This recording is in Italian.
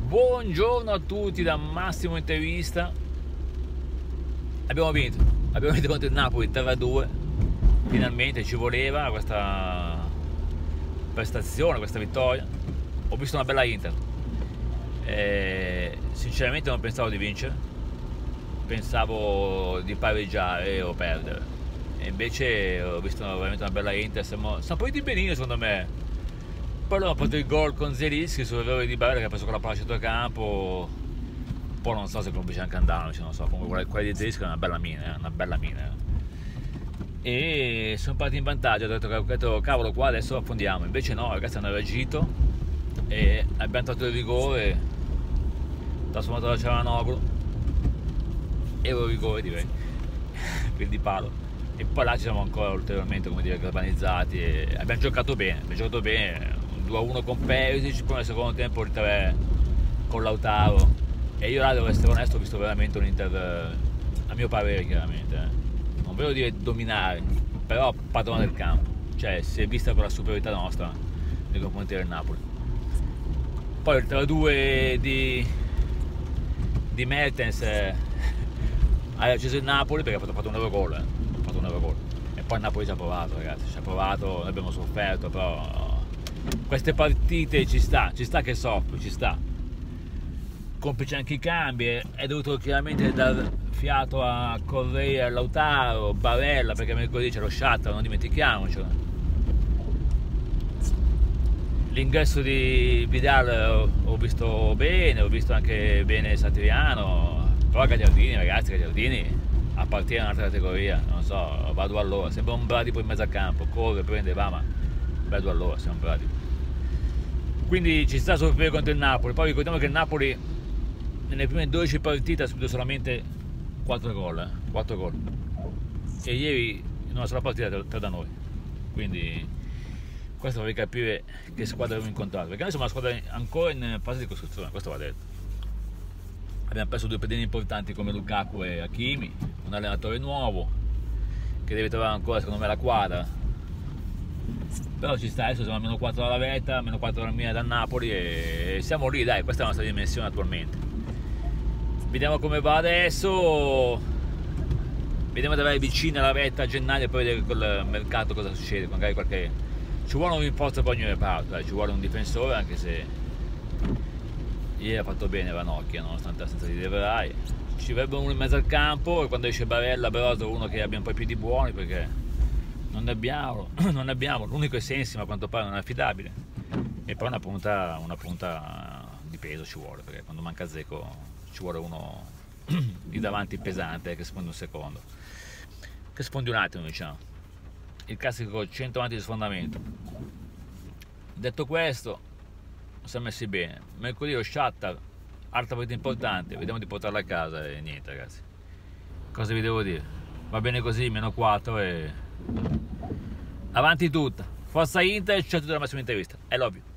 Buongiorno a tutti da Massimo Intervista. Abbiamo vinto contro il Napoli 3-2. Finalmente ci voleva questa prestazione, questa vittoria. Ho visto una bella Inter. Sinceramente non pensavo di vincere, pensavo di pareggiare o perdere, e invece ho visto veramente una bella Inter. Siamo partiti benino secondo me. Poi abbiamo fatto il gol con Zelinski sull'errore di Barella che ha preso con la palla a centrocampo. Poi non so se complice anche Andanovic, non so, comunque quella di Zelinski è una bella mina. E sono partiti in vantaggio, ho detto cavolo, qua adesso affondiamo. Invece no, ragazzi, hanno reagito e abbiamo tratto il rigore, trasformato da Cialanoglu, e un rigore direi, quindi palo. E poi là ci siamo ancora ulteriormente, come dire, galvanizzati e abbiamo giocato bene, un 2-1 con Perisic, poi nel secondo tempo il 3 con Lautaro, e io là, devo essere onesto, ho visto veramente un Inter, a mio parere chiaramente, non voglio dire dominare, però padrone del campo, cioè si è vista con la superiorità nostra nei confronti del Napoli. Poi il 3-2 di Mertens ha acceso il Napoli perché ha fatto un Eurogol, e poi il Napoli ci ha provato, ragazzi, noi abbiamo sofferto, però queste partite ci sta che soffre, ci sta. Complice anche i cambi, è dovuto chiaramente dar fiato a Correa, a Lautaro, Barella, perché mercoledì c'è lo Shakhtar, non dimentichiamocelo. L'ingresso di Vidal ho visto bene, ho visto anche bene Satriano, però Gagliardini, ragazzi, appartiene a un'altra categoria, non so, vado allora, sembra un bradipo in mezzo al campo, corre, prende, va, ma vado allora, sembra un bradipo. Quindi ci sta a soffrire contro il Napoli. Poi ricordiamo che il Napoli nelle prime 12 partite ha subito solamente 4 gol, e ieri in una sola partita 3 da noi, quindi questo vorrei capire che squadra abbiamo incontrato, perché noi siamo una squadra ancora in fase di costruzione, questo va detto. Abbiamo perso 2 pedini importanti come Lukaku e Hakimi, un allenatore nuovo che deve trovare ancora secondo me la quadra, però ci sta. Adesso siamo a -4 dalla vetta, -4 dal Milan, dal Napoli, e siamo lì, dai, questa è la nostra dimensione attualmente. Vediamo come va adesso, vediamo di avere vicino alla vetta a gennaio e poi vedere col mercato cosa succede, magari ci vuole un rinforzo per ogni reparto, ci vuole un difensore, anche se ieri ha fatto bene Ranocchia nonostante l'assenza di De Vrij. Ci vorrebbe uno in mezzo al campo, e quando esce Barella Brozo uno che abbia un po' i piedi buoni, perché non ne abbiamo, l'unico è Sensi, ma a quanto pare non è affidabile, e poi una punta di peso ci vuole, perché quando manca Dzeko ci vuole uno di davanti pesante che sfondi un secondo, che sfondi un attimo, diciamo, il classico 100 avanti di sfondamento. Detto questo, siamo messi bene. Mercoledì lo Shakhtar, altra partita importante, vediamo di portarla a casa e niente, ragazzi, cosa vi devo dire, va bene così, -4 e avanti tutta, forza Inter, c'è tutta la massima intervista, I love you.